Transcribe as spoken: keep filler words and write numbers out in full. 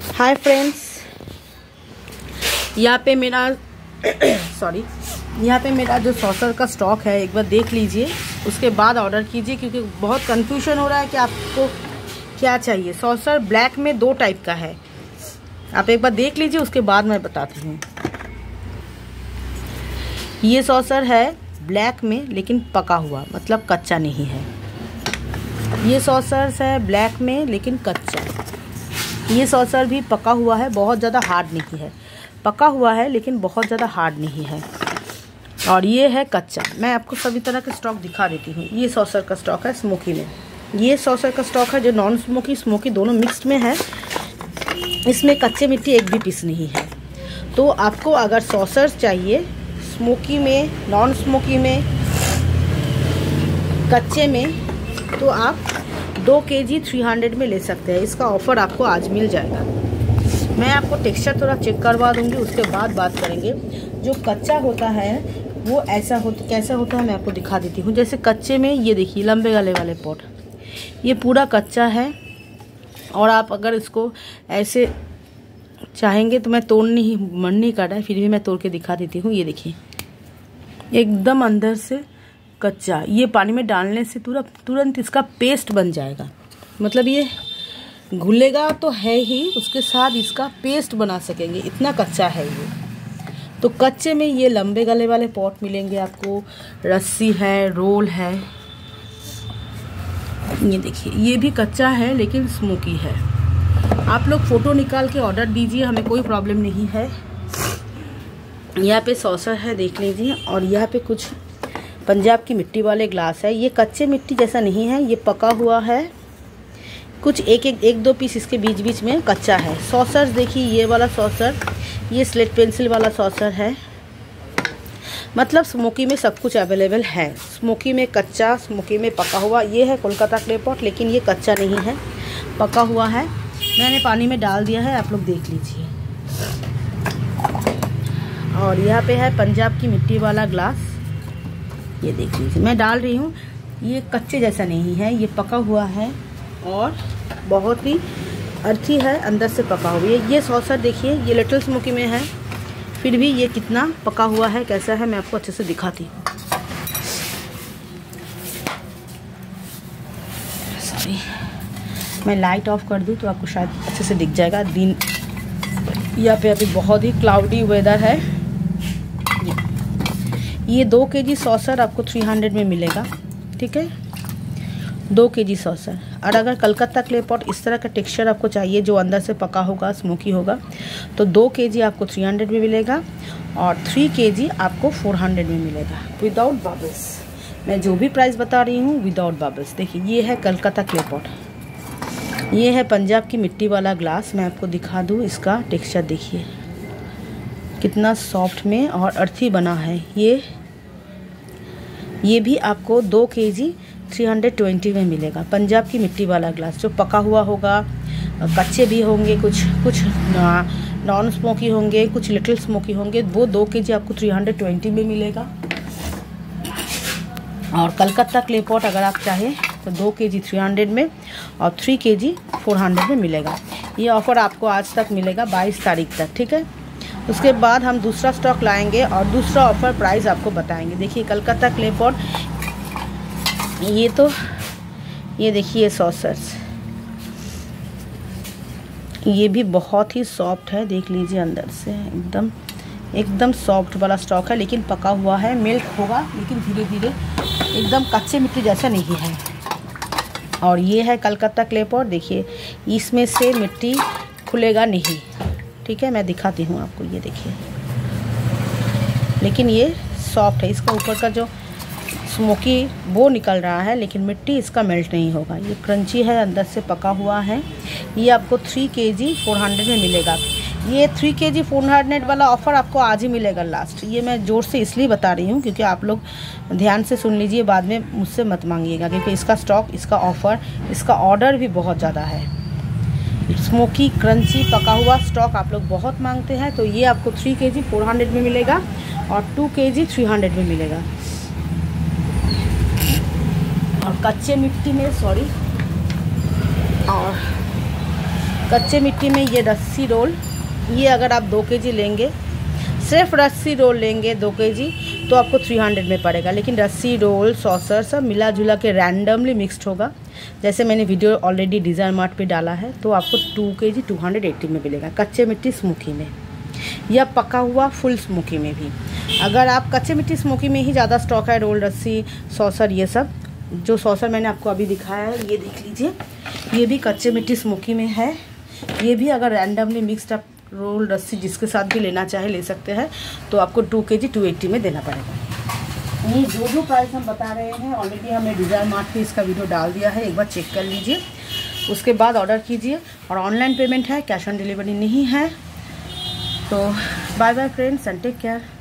Hi friends, यहाँ पे मेरा सॉरी यहाँ पे मेरा जो सॉसर का स्टॉक है एक बार देख लीजिए, उसके बाद ऑर्डर कीजिए क्योंकि बहुत कंफ्यूजन हो रहा है कि आपको क्या चाहिए। सॉसर ब्लैक में दो टाइप का है, आप एक बार देख लीजिए, उसके बाद मैं बताती हूँ। ये सॉसर है ब्लैक में लेकिन पका हुआ, मतलब कच्चा नहीं है। ये सॉसर है ब्लैक में लेकिन कच्चा। ये सॉसर भी पका हुआ है, बहुत ज़्यादा हार्ड नहीं है। पका हुआ है लेकिन बहुत ज़्यादा हार्ड नहीं है। और ये है कच्चा। मैं आपको सभी तरह के स्टॉक दिखा देती हूँ। ये सॉसर का स्टॉक है स्मोकी में। ये सॉसर का स्टॉक है जो नॉन स्मोकी स्मोकी दोनों मिक्स्ड में है। इसमें कच्चे मिट्टी एक भी पीस नहीं है। तो आपको अगर सॉसर चाहिए स्मोकी में, नॉन स्मोकी में, कच्चे में, तो आप दो के जी थ्री हंड्रेड में ले सकते हैं। इसका ऑफ़र आपको आज मिल जाएगा। मैं आपको टेक्सचर थोड़ा चेक करवा दूंगी, उसके बाद बात करेंगे। जो कच्चा होता है वो ऐसा हो कैसा होता है मैं आपको दिखा देती हूँ। जैसे कच्चे में ये देखिए लंबे गले वाले पॉट, ये पूरा कच्चा है। और आप अगर इसको ऐसे चाहेंगे तो मैं तोड़ने ही मन नहीं कर रहा है, फिर भी मैं तोड़ के दिखा देती हूँ। ये देखिए एकदम अंदर से कच्चा। ये पानी में डालने से तुरंत तुरंत इसका पेस्ट बन जाएगा, मतलब ये घुलेगा तो है ही, उसके साथ इसका पेस्ट बना सकेंगे, इतना कच्चा है ये। तो कच्चे में ये लंबे गले वाले पॉट मिलेंगे आपको, रस्सी है, रोल है। ये देखिए ये भी कच्चा है लेकिन स्मोकी है। आप लोग फ़ोटो निकाल के ऑर्डर दीजिए, हमें कोई प्रॉब्लम नहीं है। यहाँ पे सॉसर है देख लीजिए। और यहाँ पे कुछ पंजाब की मिट्टी वाले ग्लास है। ये कच्चे मिट्टी जैसा नहीं है, ये पका हुआ है। कुछ एक एक एक दो पीस इसके बीच बीच में कच्चा है। सॉसर देखिए, ये वाला सॉसर, ये स्लेट पेंसिल वाला सॉसर है। मतलब स्मोकी में सब कुछ अवेलेबल है। स्मोकी में कच्चा, स्मोकी में पका हुआ। ये है कोलकाता क्ले पॉट, लेकिन ये कच्चा नहीं है, पका हुआ है। मैंने पानी में डाल दिया है, आप लोग देख लीजिए। और यहाँ पे है पंजाब की मिट्टी वाला ग्लास, ये देख लीजिए मैं डाल रही हूँ। ये कच्चे जैसा नहीं है, ये पका हुआ है और बहुत ही अर्थी है, अंदर से पका हुआ है। ये सॉसर देखिए, ये लिटिल स्मोकी में है, फिर भी ये कितना पका हुआ है, कैसा है, मैं आपको अच्छे से दिखाती हूँ। सॉरी, मैं लाइट ऑफ कर दूँ तो आपको शायद अच्छे से दिख जाएगा। दिन यहाँ पे अभी बहुत ही क्लाउडी वेदर है। ये दो के जी सॉसर आपको थ्री हंड्रेड में मिलेगा, ठीक है, दो के जी सॉसर। और अगर कलकत्ता क्ले पॉट इस तरह का टेक्सचर आपको चाहिए जो अंदर से पका होगा, स्मोकी होगा, तो दो के जी आपको थ्री हंड्रेड में मिलेगा और थ्री के जी आपको फोर हंड्रेड में मिलेगा विदाउट बबल्स। मैं जो भी प्राइस बता रही हूँ विदाउट बबल्स। देखिए ये है कलकत्ता क्ले पॉट, ये है पंजाब की मिट्टी वाला ग्लास। मैं आपको दिखा दूँ इसका टेक्सचर, देखिए कितना सॉफ्ट में और अर्थी बना है। ये ये भी आपको दो के जी थ्री हंड्रेड ट्वेंटी में मिलेगा। पंजाब की मिट्टी वाला ग्लास जो पका हुआ होगा, कच्चे भी होंगे, कुछ कुछ नॉन स्मोकी होंगे, कुछ लिटिल स्मोकी होंगे, वो दो के जी आपको थ्री हंड्रेड ट्वेंटी में मिलेगा। और कलकत्ता क्ले पॉट अगर आप चाहें तो दो के जी थ्री हंड्रेड में और three K G four hundred में मिलेगा। ये ऑफ़र आपको आज तक मिलेगा, बाईस तारीख तक, ठीक है। उसके बाद हम दूसरा स्टॉक लाएंगे और दूसरा ऑफ़र प्राइस आपको बताएंगे। देखिए कलकत्ता क्ले पॉट, ये तो ये देखिए सॉसर्स, ये भी बहुत ही सॉफ्ट है, देख लीजिए अंदर से एकदम एकदम सॉफ्ट वाला स्टॉक है, लेकिन पका हुआ है, मेल्ट होगा लेकिन धीरे धीरे, एकदम कच्चे मिट्टी जैसा नहीं है। और ये है कलकत्ता क्ले पॉट, देखिए इसमें से मिट्टी खुलेगा नहीं, ठीक है, मैं दिखाती हूँ आपको। ये देखिए, लेकिन ये सॉफ्ट है, इसका ऊपर का जो स्मोकी वो निकल रहा है लेकिन मिट्टी इसका मेल्ट नहीं होगा। ये क्रंची है, अंदर से पका हुआ है। ये आपको three K G four hundred में मिलेगा। ये three K G four hundred वाला ऑफ़र आपको आज ही मिलेगा लास्ट। ये मैं ज़ोर से इसलिए बता रही हूँ क्योंकि आप लोग ध्यान से सुन लीजिए, बाद में मुझसे मत मांगिएगा, क्योंकि इसका स्टॉक, इसका ऑफ़र, इसका ऑर्डर भी बहुत ज़्यादा है। स्मोकी क्रंची पका हुआ स्टॉक आप लोग बहुत मांगते हैं, तो ये आपको three K G four hundred में मिलेगा और टू के जी थ्री हंड्रेड में मिलेगा। और कच्चे मिट्टी में, सॉरी, और कच्चे मिट्टी में ये रस्सी रोल, ये अगर आप दो केजी लेंगे, सिर्फ रस्सी रोल लेंगे दो केजी तो आपको थ्री हंड्रेड में पड़ेगा। लेकिन रस्सी रोल सॉसर सब मिला जुला के रैंडमली मिक्सड होगा, जैसे मैंने वीडियो ऑलरेडी डिज़ायर मार्ट पे डाला है, तो आपको two KG two hundred eighty में मिलेगा कच्चे मिट्टी स्मोकी में, या पका हुआ फुल स्मोकी में भी। अगर आप कच्चे मिट्टी स्मोकी में ही ज़्यादा स्टॉक है, रोल रस्सी सॉसर ये सब, जो सॉसर मैंने आपको अभी दिखाया है ये देख लीजिए, ये भी कच्चे मिट्टी स्मोकी में है। ये भी अगर रैंडमली मिक्सड आप रोल रस्सी जिसके साथ भी लेना चाहे ले सकते हैं, तो आपको टू के जी टू एट्टी में देना पड़ेगा। ये जो जो प्राइस हम बता रहे हैं ऑलरेडी हमने डिज़ायर मार्ट पे इसका वीडियो डाल दिया है, एक बार चेक कर लीजिए, उसके बाद ऑर्डर कीजिए। और ऑनलाइन पेमेंट है, कैश ऑन डिलीवरी नहीं है। तो bye bye friends and take care.